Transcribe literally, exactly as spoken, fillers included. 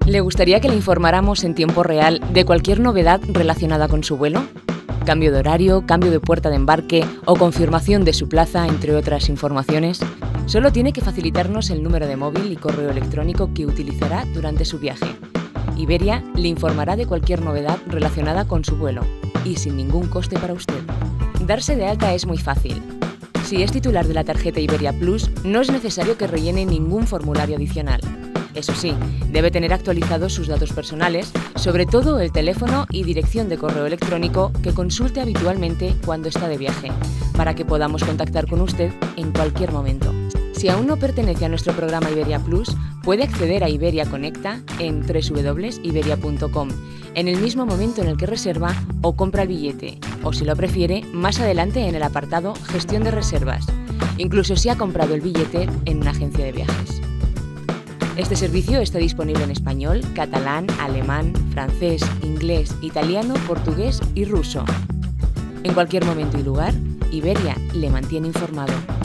¿Le gustaría que le informáramos en tiempo real de cualquier novedad relacionada con su vuelo? ¿Cambio de horario, cambio de puerta de embarque o confirmación de su plaza, entre otras informaciones? Solo tiene que facilitarnos el número de móvil y correo electrónico que utilizará durante su viaje. Iberia le informará de cualquier novedad relacionada con su vuelo y sin ningún coste para usted. Darse de alta es muy fácil. Si es titular de la tarjeta Iberia Plus, no es necesario que rellene ningún formulario adicional. Eso sí, debe tener actualizados sus datos personales, sobre todo el teléfono y dirección de correo electrónico que consulte habitualmente cuando está de viaje, para que podamos contactar con usted en cualquier momento. Si aún no pertenece a nuestro programa Iberia Plus, puede acceder a Iberia Conecta en doble u doble u doble u punto iberia punto com en el mismo momento en el que reserva o compra el billete, o si lo prefiere, más adelante en el apartado Gestión de reservas, incluso si ha comprado el billete en una agencia de viajes. Este servicio está disponible en español, catalán, alemán, francés, inglés, italiano, portugués y ruso. En cualquier momento y lugar, Iberia le mantiene informado.